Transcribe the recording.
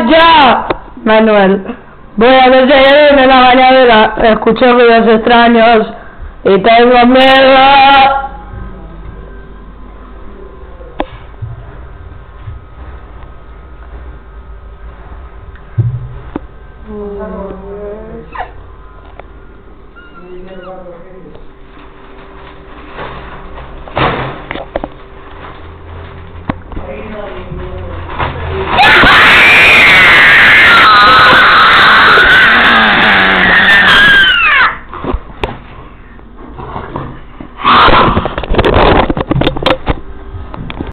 ya! Manuel. Voy a meter en la bañadera. Escucho ruidos extraños. Y tengo miedo.